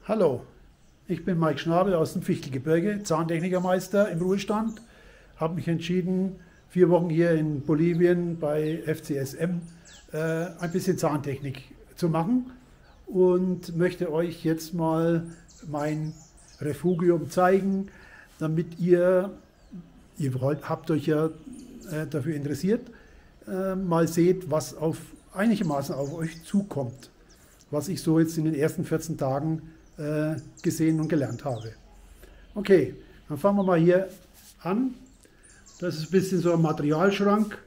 Hallo, ich bin Mike Schnabel aus dem Fichtelgebirge, Zahntechnikermeister im Ruhestand. Habe mich entschieden, 4 Wochen hier in Bolivien bei FCSM ein bisschen Zahntechnik zu machen und möchte euch jetzt mal mein Refugium zeigen, damit ihr habt euch ja dafür interessiert, mal seht, was einigermaßen auf euch zukommt, was ich so jetzt in den ersten 14 Tagen gesehen und gelernt habe. Okay, dann fangen wir mal hier an. Das ist ein bisschen so ein Materialschrank,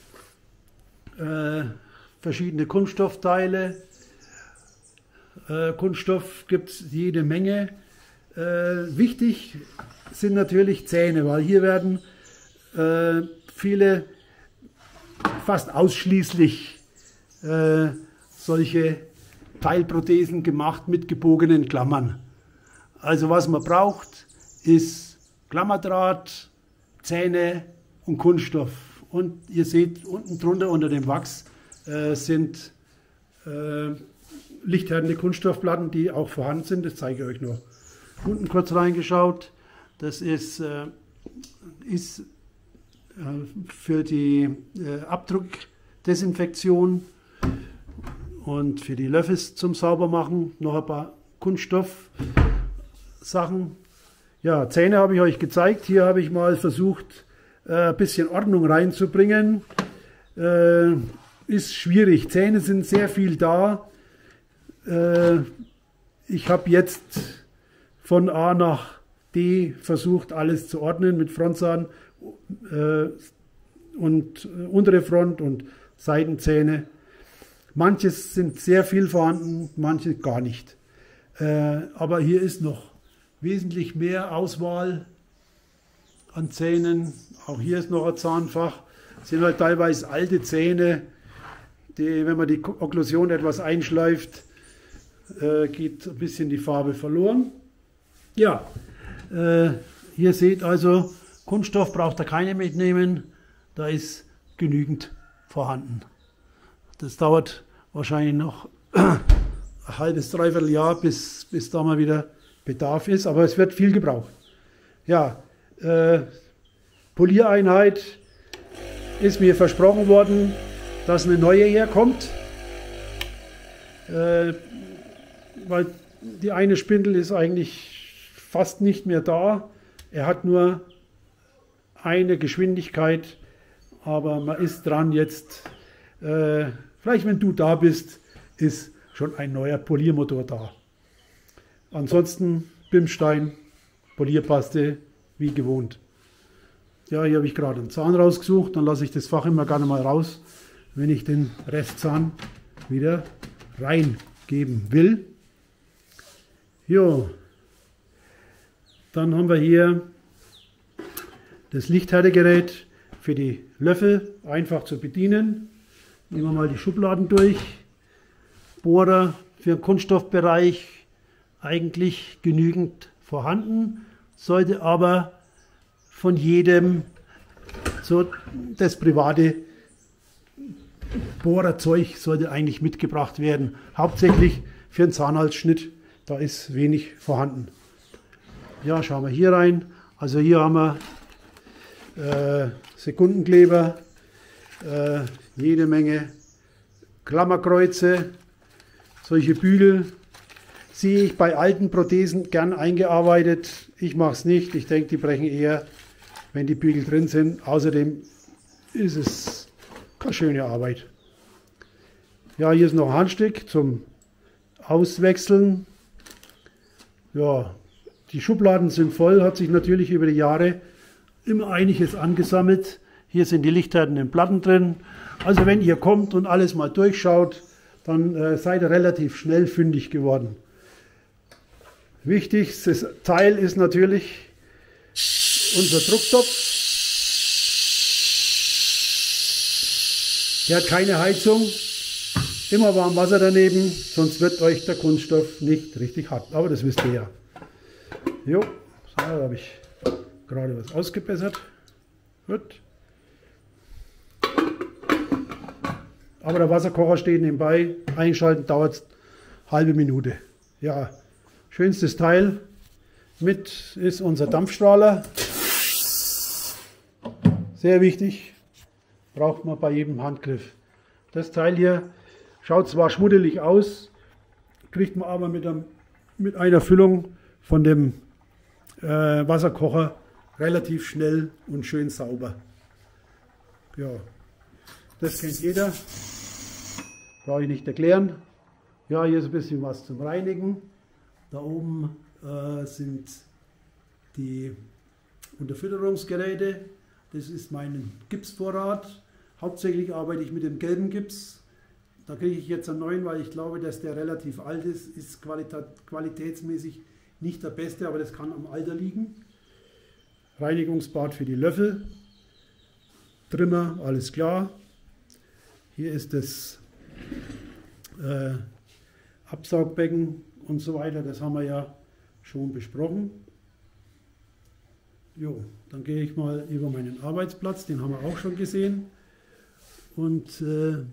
verschiedene Kunststoffteile. Kunststoff gibt es jede Menge. Wichtig sind natürlich Zähne, weil hier werden viele, fast ausschließlich solche Teilprothesen gemacht mit gebogenen Klammern. Also was man braucht, ist Klammerdraht, Zähne und Kunststoff. Und ihr seht unten drunter unter dem Wachs sind lichthärtende Kunststoffplatten, die auch vorhanden sind. Das zeige ich euch noch. Unten kurz reingeschaut. Das ist für die Abdruckdesinfektion und für die Löffels zum Saubermachen. Noch ein paar Kunststoffsachen. Ja, Zähne habe ich euch gezeigt. Hier habe ich mal versucht, ein bisschen Ordnung reinzubringen. Ist schwierig. Zähne sind sehr viel da. Ich habe jetzt von A nach D versucht, alles zu ordnen mit Frontzahn und untere Front und Seitenzähne. Manches sind sehr viel vorhanden, manche gar nicht. Aber hier ist noch wesentlich mehr Auswahl an Zähnen. Auch hier ist noch ein Zahnfach. Das sind halt teilweise alte Zähne, die, wenn man die Okklusion etwas einschleift, geht ein bisschen die Farbe verloren. Ja, hier seht also, Kunststoff braucht ihr keine mitnehmen, da ist genügend vorhanden. Das dauert wahrscheinlich noch ein halbes, dreiviertel Jahr, bis da mal wieder Bedarf ist, aber es wird viel gebraucht. Ja, Poliereinheit ist mir versprochen worden, dass eine neue herkommt, weil die eine Spindel ist eigentlich fast nicht mehr da. Er hat nur eine Geschwindigkeit, aber man ist dran jetzt. Vielleicht, wenn du da bist, ist schon ein neuer Poliermotor da. Ansonsten Bimstein, Polierpaste, wie gewohnt. Ja, hier habe ich gerade einen Zahn rausgesucht, dann lasse ich das Fach immer gerne mal raus, wenn ich den Restzahn wieder reingeben will. Jo, dann haben wir hier das Lichthärtegerät für die Löffel, einfach zu bedienen. Nehmen wir mal die Schubladen durch. Bohrer für den Kunststoffbereich eigentlich genügend vorhanden, sollte aber von jedem so das private Bohrerzeug sollte eigentlich mitgebracht werden. Hauptsächlich für den Zahnhalsschnitt, da ist wenig vorhanden. Ja, schauen wir hier rein. Also hier haben wir Sekundenkleber, jede Menge Klammerkreuze, solche Bügel sehe ich bei alten Prothesen gern eingearbeitet. Ich mache es nicht, ich denke, die brechen eher, wenn die Bügel drin sind. Außerdem ist es keine schöne Arbeit. Ja, hier ist noch ein Handstück zum Auswechseln. Ja, die Schubladen sind voll, hat sich natürlich über die Jahre immer einiges angesammelt. Hier sind die lichthärtenden Platten drin. Also wenn ihr kommt und alles mal durchschaut, dann seid ihr relativ schnell fündig geworden. Wichtigstes Teil ist natürlich unser Drucktopf. Der hat keine Heizung. Immer warm Wasser daneben, sonst wird euch der Kunststoff nicht richtig hart. Aber das wisst ihr ja. Jo, so, da habe ich gerade was ausgebessert. Gut. Aber der Wasserkocher steht nebenbei. Einschalten dauert eine halbe Minute. Ja, Schönstes Teil mit ist unser Dampfstrahler. Sehr wichtig, braucht man bei jedem Handgriff. Das Teil hier schaut zwar schmuddelig aus, kriegt man aber mit einer Füllung von dem Wasserkocher relativ schnell und schön sauber. Ja, das kennt jeder, brauche ich nicht erklären. Ja, hier ist ein bisschen was zum Reinigen. Da oben sind die Unterfütterungsgeräte. Das ist mein Gipsvorrat. Hauptsächlich arbeite ich mit dem gelben Gips. Da kriege ich jetzt einen neuen, weil ich glaube, dass der relativ alt ist. Ist qualitätsmäßig nicht der beste, aber das kann am Alter liegen. Reinigungsbad für die Löffel. Trimmer, alles klar. Hier ist das Absaugbecken und so weiter. Das haben wir ja schon besprochen. Jo, dann gehe ich mal über meinen Arbeitsplatz, den haben wir auch schon gesehen. Und hier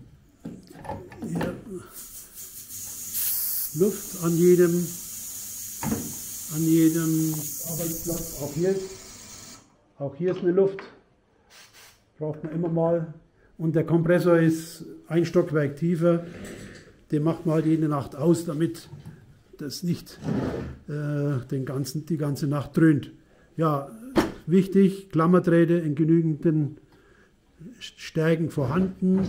Luft an jedem Arbeitsplatz. Auch hier ist eine Luft. Braucht man immer mal. Und der Kompressor ist ein Stockwerk tiefer. Den macht man halt jede Nacht aus, damit das nicht die ganze Nacht dröhnt. Ja, wichtig, Klammerdrähte in genügenden Stärken vorhanden.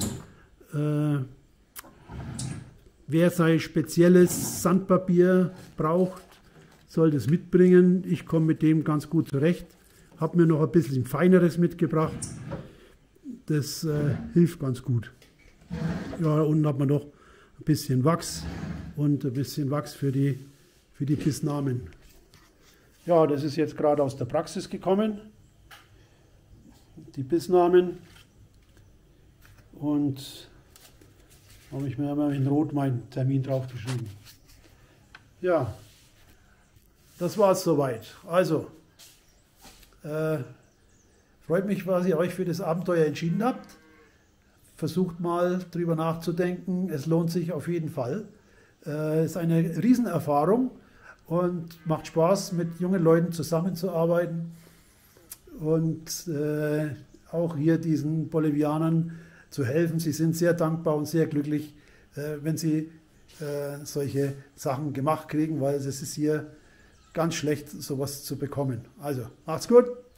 Wer sein spezielles Sandpapier braucht, soll das mitbringen. Ich komme mit dem ganz gut zurecht. Habe mir noch ein bisschen feineres mitgebracht. Das hilft ganz gut. Ja, unten hat man noch ein bisschen Wachs und ein bisschen Wachs für die Bissnamen. Ja, das ist jetzt gerade aus der Praxis gekommen. Die Bissnamen. Und habe ich mir immer in Rot meinen Termin draufgeschrieben. Ja, das war es soweit. Also, freut mich, was ihr euch für das Abenteuer entschieden habt. Versucht mal drüber nachzudenken. Es lohnt sich auf jeden Fall. Es ist eine Riesenerfahrung und macht Spaß, mit jungen Leuten zusammenzuarbeiten. Und auch hier diesen Bolivianern zu helfen. Sie sind sehr dankbar und sehr glücklich, wenn sie solche Sachen gemacht kriegen, weil es ist hier ganz schlecht, sowas zu bekommen. Also, macht's gut!